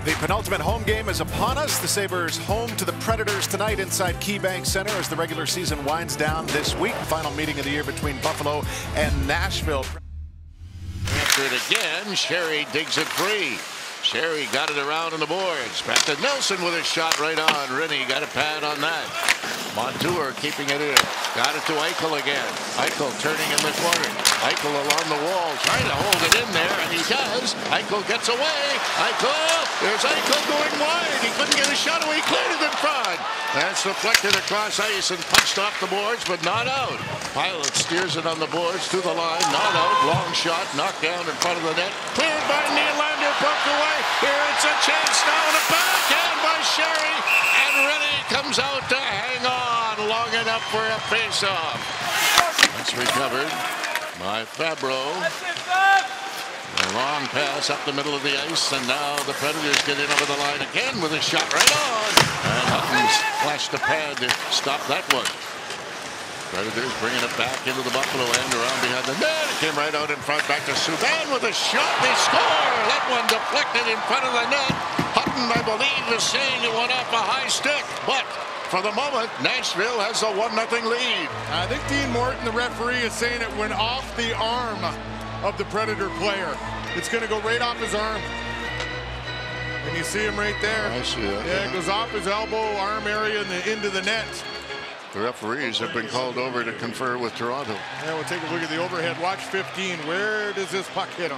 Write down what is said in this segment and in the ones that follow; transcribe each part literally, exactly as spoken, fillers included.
The penultimate home game is upon us. The Sabres home to the Predators tonight inside KeyBank Center as the regular season winds down this week. Final meeting of the year between Buffalo and Nashville. After it again, Sherry digs it free. Sherry got it around on the boards. Back to Nelson with a shot right on. Rinne got a pad on that. Montour keeping it in. Got it to Eichel again. Eichel turning in the corner. Eichel along the wall trying to hold it in there, and he does. Eichel gets away. Eichel! There's Eichel going wide. He couldn't get a shot away. He cleared it in front. That's deflected across ice and punched off the boards, but not out. Pilot steers it on the boards to the line. Not out. Long shot. Knocked down in front of the net. Cleared by Nylander. Poked away. Here it's a chance now, and a backhand by Sherry, and Rinne comes out to hang on long enough for a face-off. That's recovered by Fabro. A long pass up the middle of the ice, and now the Predators get in over the line again with a shot right on. And Hutton's flashed a pad to stop that one. Predators bringing it back into the Buffalo end around behind the net. It came right out in front, back to Subban with a shot. They score! That one deflected in front of the net. Hutton, I believe, is saying it went off a high stick, but for the moment, Nashville has a one nothing lead. I think Dean Morton, the referee, is saying it went off the arm of the Predator player. It's going to go right off his arm. And you see him right there. I see that. Yeah, it goes off his elbow, arm area, and the, into the net. The referees have been called over to confer with Toronto. Yeah, we'll take a look at the overhead. Watch fifteen. Where does this puck hit him?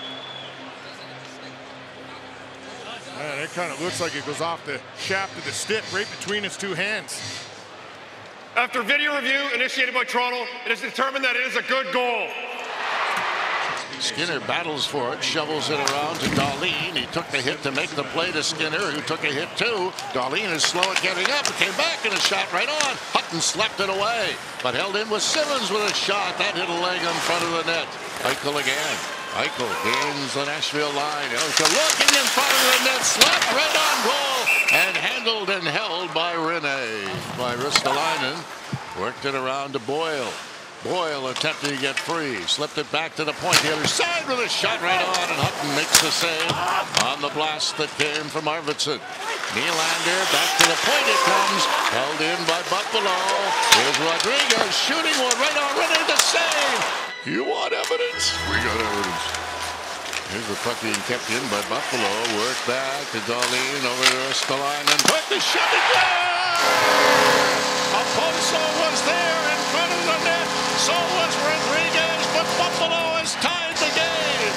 Man, it kind of looks like it goes off the shaft of the stick right between his two hands. After video review initiated by Toronto, it is determined that it is a good goal. Skinner battles for it, shovels it around to Dahlin. He took the hit to make the play to Skinner, who took a hit too. Dahlin is slow at getting up. It came back and a shot right on. Hutton slapped it away, but held in with Simmons with a shot. That hit a leg in front of the net. Eichel again. Eichel gains the Nashville line. Eichel looking in front of the net, slapped right on goal, and handled and held by Rinne. By Ristolainen. Worked it around to Boyle. Boyle attempted to get free, slipped it back to the point, the other side with a shot right on, and Hutton makes the save on the blast that came from Arvidsson. Nylander back to the point it comes, held in by Buffalo. Here's Rodriguez shooting one right on, ready to save. You want evidence? We got evidence. Here's the puck being kept in by Buffalo. Work back to Dahlin over to Ristolainen, put the shot in there. Alfonso was there in front of the net. So was Rodriguez, but Buffalo has tied the game.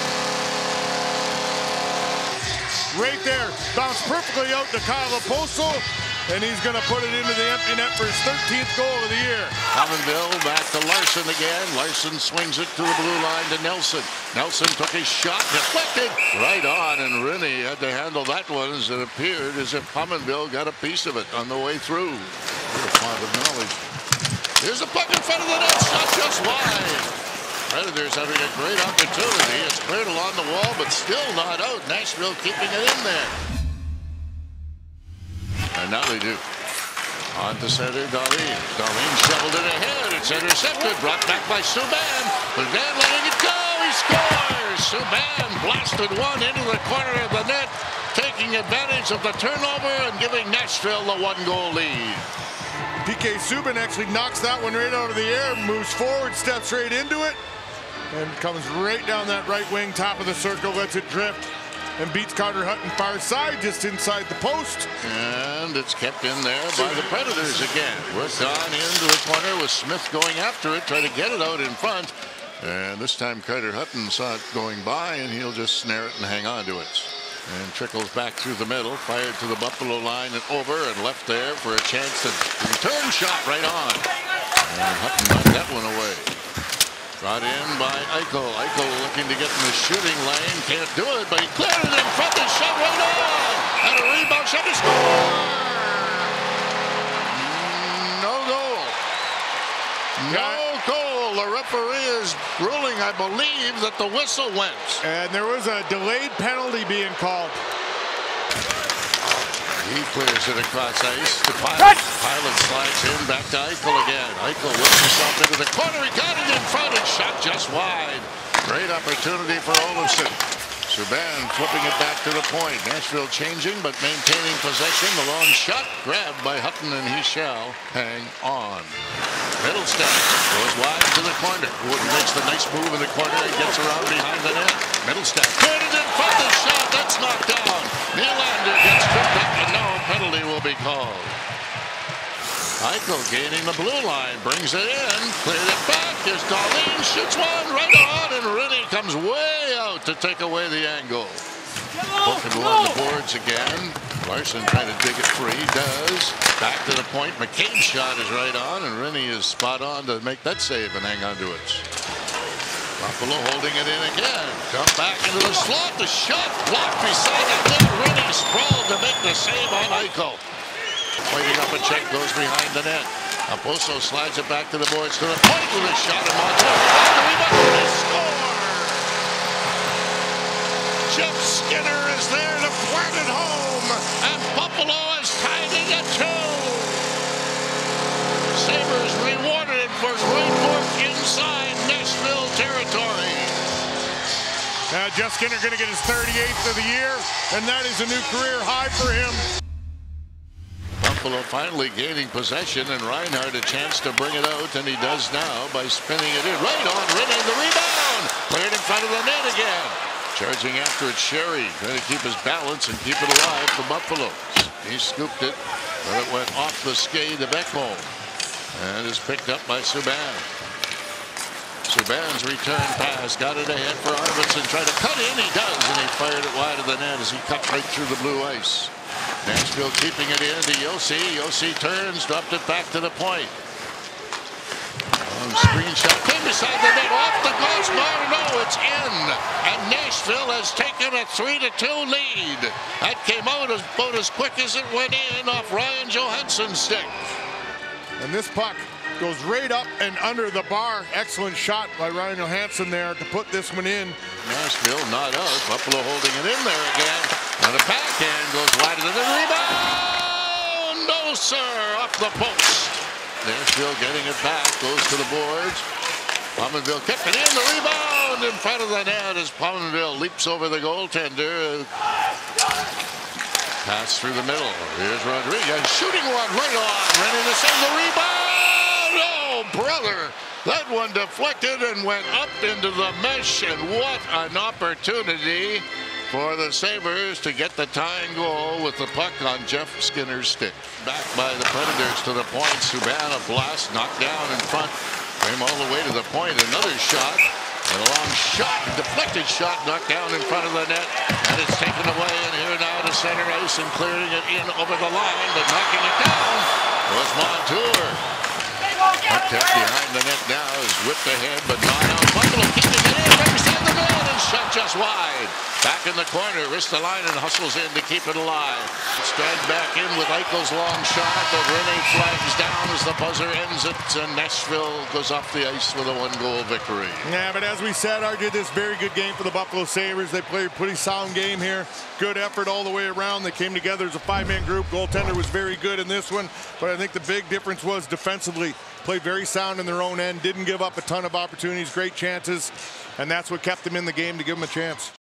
Right there, bounced perfectly out to Kyle Okposo, and he's going to put it into the empty net for his thirteenth goal of the year. Pominville back to Larson again. Larson swings it to the blue line to Nelson. Nelson took his shot, deflected right on, and Rinne had to handle that one as it appeared as if Pominville got a piece of it on the way through. What a font of knowledge. Here's a puck in front of the net, shot just wide. Predators having a great opportunity. It's cleared along the wall, but still not out. Nashville keeping it in there. And now they do. On to center, Dahlin. Dahlin shoveled it ahead. It's intercepted, brought back by Subban. Subban letting it go. He scores. Subban blasted one into the corner of the net, taking advantage of the turnover and giving Nashville the one-goal lead. P K Subban actually knocks that one right out of the air, moves forward, steps right into it, and comes right down that right wing, top of the circle, lets it drift, and beats Carter Hutton far side, just inside the post. And it's kept in there by the Predators again. Worked on into the corner with Smith going after it, trying to get it out in front. And this time Carter Hutton saw it going by, and he'll just snare it and hang on to it. And trickles back through the middle, fired to the Buffalo line and over, and left there for a chance to return shot right on. And Hutton knocked that one away. Brought in by Eichel. Eichel looking to get in the shooting lane. Can't do it, but he cleared it in front and shot right on. And a rebound shot to score. No goal. No goal. The referee is ruling, I believe, that the whistle went. And there was a delayed penalty being called. He clears it across ice. The Pilot, Pilot slides in back to Eichel again. Eichel whips himself into the corner. He got it in front and shot just wide. Great opportunity for Olofsson. Subban flipping it back to the point. Nashville changing but maintaining possession. The long shot grabbed by Hutton, and he shall hang on. Middlestat goes wide to the corner. Wood makes the nice move in the corner and gets around behind the net. Middlestat put it in front of the shot. That's knocked down. Nylander gets tripped up, and no penalty will be called. Eichel gaining the blue line, brings it in, cleared it back. Here's Dahlin, shoots one right on, and Rinne comes way out to take away the angle. Poking on the boards again. Larson trying to dig it free, does. Back to the point. McCabe's shot is right on, and Rinne is spot on to make that save and hang on to it. Buffalo holding it in again. Come back into the slot. The shot blocked beside the net. Rinne sprawled to make the save on Eichel. Waiting up a check, goes behind the net. Aposo slides it back to the boards to the point with a shot, and Montour back the rebound and score! Jeff Skinner is there to plant it home, and Buffalo has tied it at two. Sabres rewarded for great work inside Nashville territory. Uh, Jeff Skinner going to get his thirty-eighth of the year, and that is a new career high for him. Buffalo finally gaining possession, and Reinhart a chance to bring it out, and he does now by spinning it in. Right on, Rinne, the rebound! Cleared in front of the net again. Charging after it, Sherry, trying to keep his balance and keep it alive for Buffalo. He scooped it, but it went off the skate of Ekholm, and is picked up by Subban. Subban's return pass, got it ahead for Arvidsson, tried to cut in, he does, and he fired it wide of the net as he cut right through the blue ice. Nashville keeping it in to Yossi. Yossi turns, dropped it back to the point. Um, screen shot came beside the net, off the crossbar. No, it's in. And Nashville has taken a three to two lead. That came out as, about as quick as it went in off Ryan Johansson's stick. And this puck goes right up and under the bar. Excellent shot by Ryan Johansson there to put this one in. Nashville not out. Buffalo holding it in there again. And the backhand goes wide of the rebound. No, sir, off the post. Nashville getting it back, goes to the boards. Pominville kept it in, the rebound in front of the net as Pominville leaps over the goaltender. Pass through the middle. Here's Rodriguez shooting one right on. Ready to send the rebound. Oh, brother. That one deflected and went up into the mesh, and what an opportunity for the Sabres to get the tying goal with the puck on Jeff Skinner's stick. Back by the Predators to the point. Subban a blast, knocked down in front. Came all the way to the point. Another shot. And a long shot, deflected shot, knocked down in front of the net. And it's taken away, and here now to center ice and clearing it in over the line, but knocking it down was Montour. Puck kept behind the net now is whipped ahead, but not out. Buffalo keeping it in, right beside the net, and shot just wide. Back in the corner, Ristolainen hustles in to keep it alive. Stride back in with Eichel's long shot, but Rinne flags down as the buzzer ends it, and Nashville goes off the ice with a one-goal victory. Yeah, but as we said, Art did this very good game for the Buffalo Sabres. They played a pretty sound game here. Good effort all the way around. They came together as a five-man group. Goaltender was very good in this one, but I think the big difference was defensively. Played very sound in their own end, didn't give up a ton of opportunities, great chances, and that's what kept them in the game to give them a chance.